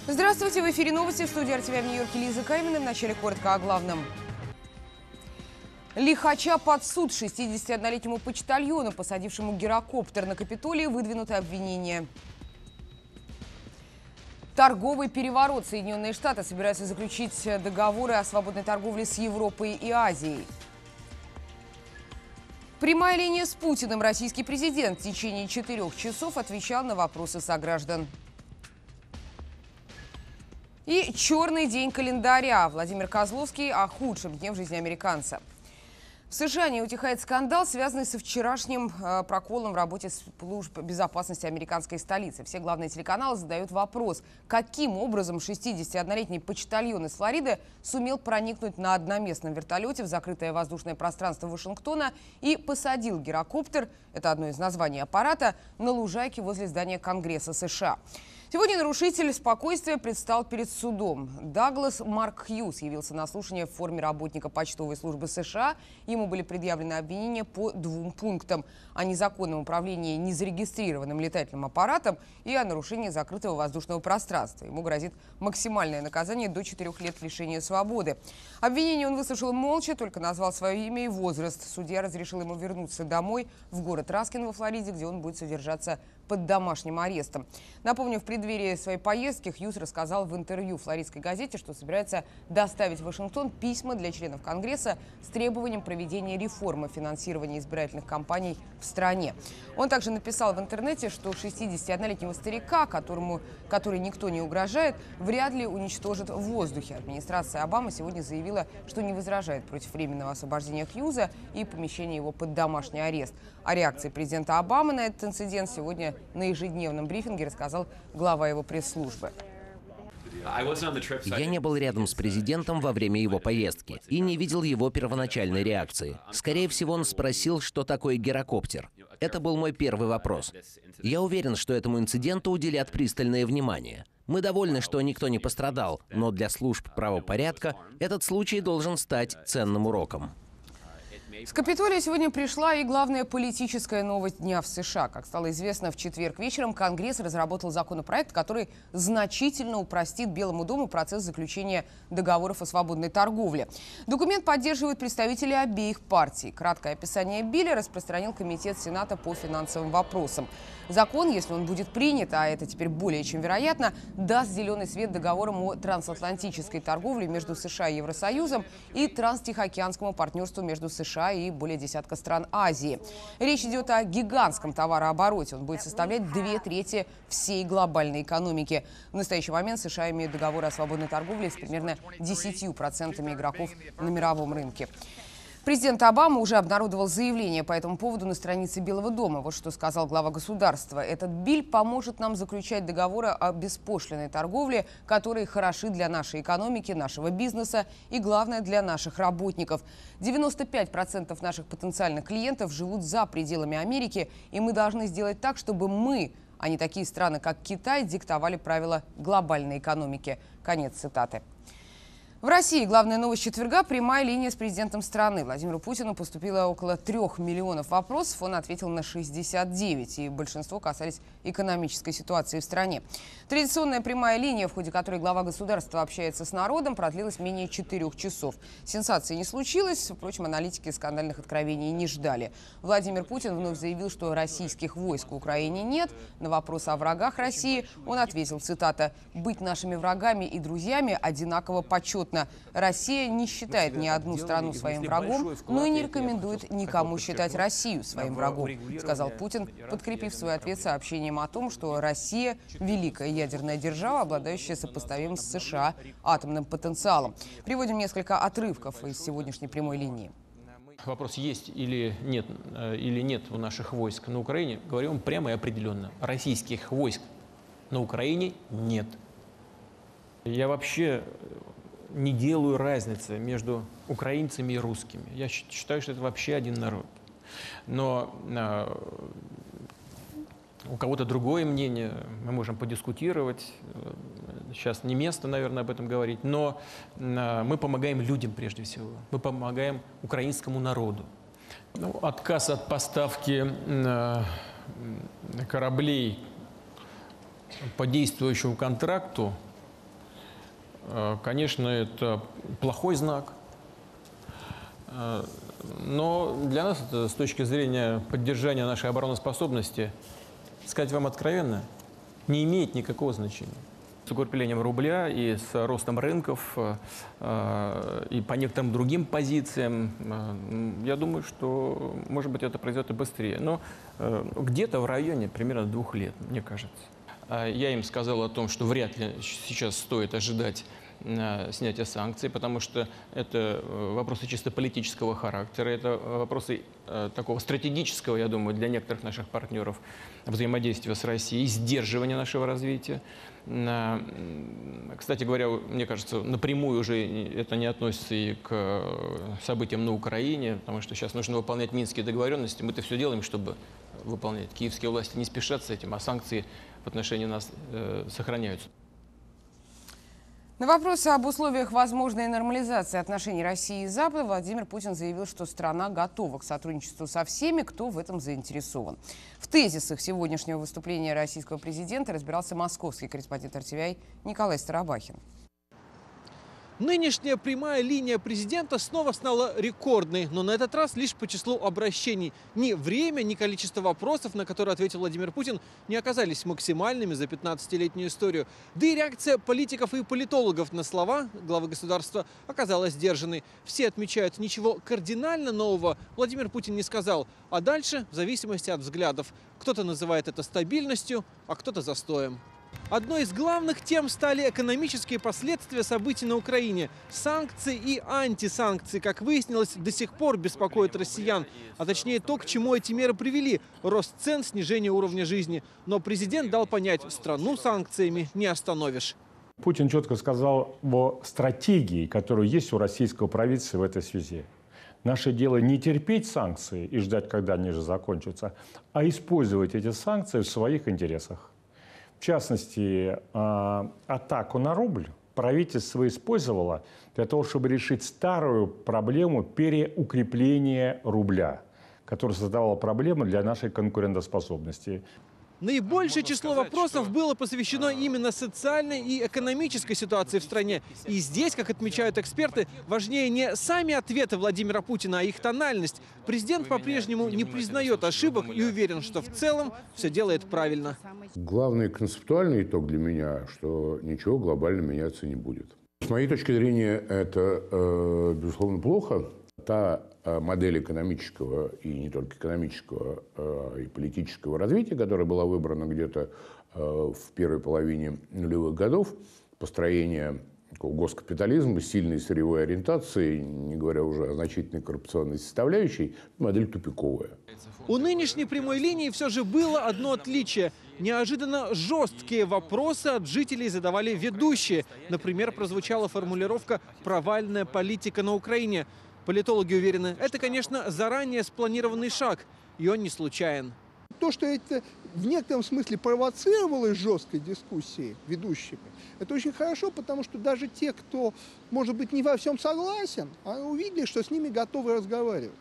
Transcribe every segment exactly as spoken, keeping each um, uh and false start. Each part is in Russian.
Здравствуйте, в эфире новости, в студии эр тэ вэ в Нью-Йорке Лиза Каймина. В начале коротко о главном. Лихача под суд. шестидесятиоднолетнему почтальону, посадившему гирокоптер на Капитолии, выдвинуто обвинение. Торговый переворот. Соединенные Штаты собираются заключить договоры о свободной торговле с Европой и Азией. Прямая линия с Путиным. Российский президент в течение четырех часов отвечал на вопросы сограждан. И черный день календаря. Владимир Козловский о худшем дне в жизни американца. В США не утихает скандал, связанный со вчерашним э, проколом в работе служб безопасности американской столицы. Все главные телеканалы задают вопрос, каким образом шестидесятиоднолетний почтальон из Флориды сумел проникнуть на одноместном вертолете в закрытое воздушное пространство Вашингтона и посадил гирокоптер, это одно из названий аппарата, на лужайке возле здания Конгресса США. Сегодня нарушитель спокойствия предстал перед судом. Даглас Марк Хьюз явился на слушание в форме работника почтовой службы США. Ему были предъявлены обвинения по двум пунктам: о незаконном управлении незарегистрированным летательным аппаратом и о нарушении закрытого воздушного пространства. Ему грозит максимальное наказание до четырех лет лишения свободы. Обвинение он выслушал молча, только назвал свое имя и возраст. Судья разрешил ему вернуться домой в город Раскин во Флориде, где он будет содержаться под домашним арестом. Напомню, в преддверии своей поездки Хьюз рассказал в интервью флоридской газете, что собирается доставить в Вашингтон письма для членов Конгресса с требованием проведения реформы финансирования избирательных кампаний в стране. Он также написал в интернете, что шестидесятиоднолетнего старика, которому, который никто не угрожает, вряд ли уничтожат в воздухе. Администрация Обамы сегодня заявила, что не возражает против временного освобождения Хьюза и помещения его под домашний арест. О реакции президента Обамы на этот инцидент сегодня на ежедневном брифинге рассказал глава его пресс-службы. Я не был рядом с президентом во время его поездки и не видел его первоначальной реакции. Скорее всего, он спросил, что такое гирокоптер. Это был мой первый вопрос. Я уверен, что этому инциденту уделят пристальное внимание. Мы довольны, что никто не пострадал, но для служб правопорядка этот случай должен стать ценным уроком. С Капитолия сегодня пришла и главная политическая новость дня в США. Как стало известно, в четверг вечером Конгресс разработал законопроект, который значительно упростит Белому дому процесс заключения договоров о свободной торговле. Документ поддерживают представители обеих партий. Краткое описание билля распространил Комитет Сената по финансовым вопросам. Закон, если он будет принят, а это теперь более чем вероятно, даст зеленый свет договорам о трансатлантической торговле между США и Евросоюзом и транстихоокеанскому партнерству между США и более десятка стран Азии. Речь идет о гигантском товарообороте. Он будет составлять две трети всей глобальной экономики. В настоящий момент США имеют договоры о свободной торговле с примерно десятью процентами игроков на мировом рынке. Президент Обама уже обнародовал заявление по этому поводу на странице Белого дома. Вот что сказал глава государства. Этот биль поможет нам заключать договоры о беспошлинной торговле, которые хороши для нашей экономики, нашего бизнеса и, главное, для наших работников. девяносто пять процентов наших потенциальных клиентов живут за пределами Америки, и мы должны сделать так, чтобы мы, а не такие страны, как Китай, диктовали правила глобальной экономики. Конец цитаты. В России главная новость четверга – прямая линия с президентом страны. Владимиру Путину поступило около трех миллионов вопросов. Он ответил на шестьдесят девять, и большинство касались экономической ситуации в стране. Традиционная прямая линия, в ходе которой глава государства общается с народом, продлилась менее четырех часов. Сенсации не случилось, впрочем, аналитики скандальных откровений не ждали. Владимир Путин вновь заявил, что российских войск в Украине нет. На вопрос о врагах России он ответил, цитата: «Быть нашими врагами и друзьями одинаково почетно. Россия не считает ни одну страну своим врагом, но и не рекомендует никому считать Россию своим врагом», сказал Путин, подкрепив свой ответ сообщением о том, что Россия – великая ядерная держава, обладающая сопоставимым с США атомным потенциалом. Приводим несколько отрывков из сегодняшней прямой линии. Вопрос, есть или нет, или нет у наших войск на Украине, говорим прямо и определенно. Российских войск на Украине нет. Я вообще не делаю разницы между украинцами и русскими. Я считаю, что это вообще один народ. Но э, у кого-то другое мнение, мы можем подискутировать. Сейчас не место, наверное, об этом говорить. Но э, мы помогаем людям прежде всего. Мы помогаем украинскому народу. Ну, отказ от поставки э, кораблей по действующему контракту Э, Конечно, это плохой знак. Э, Но для нас это с точки зрения поддержания нашей обороноспособности, сказать вам откровенно, не имеет никакого значения. С укреплением рубля и с ростом рынков, э, и по некоторым другим позициям, э, я думаю, что, может быть, это произойдет и быстрее. Но э, где-то в районе примерно двух лет, мне кажется. А Я им сказал о том, что вряд ли сейчас стоит ожидать э, снятия санкций, потому что это э, вопросы чисто политического характера, это вопросы э, такого стратегического, я думаю, для некоторых наших партнеров взаимодействия с Россией, сдерживания нашего развития. На, кстати говоря, мне кажется, напрямую уже это не относится и к событиям на Украине, потому что сейчас нужно выполнять минские договоренности. Мы-то все делаем, чтобы выполнять. Киевские власти не спешат с этим, а санкции в отношении нас э, сохраняются. На вопросы об условиях возможной нормализации отношений России и Запада Владимир Путин заявил, что страна готова к сотрудничеству со всеми, кто в этом заинтересован. В тезисах сегодняшнего выступления российского президента разбирался московский корреспондент эр ти ви ай Николай Старобахин. Нынешняя прямая линия президента снова стала рекордной, но на этот раз лишь по числу обращений. Ни время, ни количество вопросов, на которые ответил Владимир Путин, не оказались максимальными за пятнадцатилетнюю историю. Да и реакция политиков и политологов на слова главы государства оказалась сдержанной. Все отмечают, ничего кардинально нового Владимир Путин не сказал. А дальше в зависимости от взглядов. Кто-то называет это стабильностью, а кто-то застоем. Одной из главных тем стали экономические последствия событий на Украине. Санкции и антисанкции, как выяснилось, до сих пор беспокоят россиян. А точнее то, к чему эти меры привели – рост цен, снижение уровня жизни. Но президент дал понять, страну санкциями не остановишь. Путин четко сказал о стратегии, которая есть у российского правительства в этой связи. Наше дело не терпеть санкции и ждать, когда они же закончатся, а использовать эти санкции в своих интересах. В частности, атаку на рубль правительство использовало для того, чтобы решить старую проблему переукрепления рубля, которая создавала проблемы для нашей конкурентоспособности. Наибольшее число вопросов было посвящено именно социальной и экономической ситуации в стране. И здесь, как отмечают эксперты, важнее не сами ответы Владимира Путина, а их тональность. Президент по-прежнему не признает ошибок и уверен, что в целом все делает правильно. Главный концептуальный итог для меня, что ничего глобально меняться не будет. С моей точки зрения, это, э, безусловно, плохо. Та модель экономического и не только экономического, и политического развития, которая была выбрана где-то в первой половине нулевых годов, построение такого госкапитализма, сильной сырьевой ориентации, не говоря уже о значительной коррупционной составляющей, модель тупиковая. У нынешней прямой линии все же было одно отличие. Неожиданно жесткие вопросы от жителей задавали ведущие. Например, прозвучала формулировка «провальная политика на Украине». Политологи уверены, это, конечно, заранее спланированный шаг, и он не случайен. То, что это в некотором смысле провоцировалось жесткой дискуссией ведущими, это очень хорошо, потому что даже те, кто, может быть, не во всем согласен, увидели, что с ними готовы разговаривать,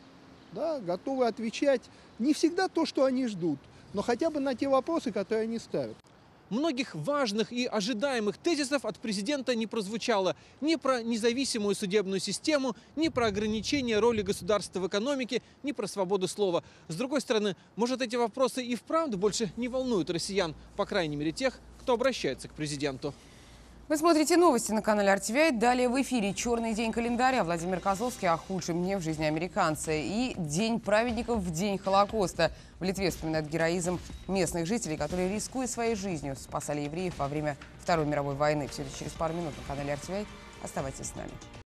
да, готовы отвечать не всегда то, что они ждут, но хотя бы на те вопросы, которые они ставят. Многих важных и ожидаемых тезисов от президента не прозвучало. Ни про независимую судебную систему, ни про ограничение роли государства в экономике, ни про свободу слова. С другой стороны, может, эти вопросы и вправду больше не волнуют россиян, по крайней мере тех, кто обращается к президенту. Вы смотрите новости на канале эр ти ви ай. Далее в эфире «Черный день календаря». Владимир Козловский о худшем дне в жизни американца. И День праведников в день Холокоста. В Литве вспоминают героизм местных жителей, которые, рискуя своей жизнью, спасали евреев во время Второй мировой войны. Все это через пару минут на канале эр ти ви ай. Оставайтесь с нами.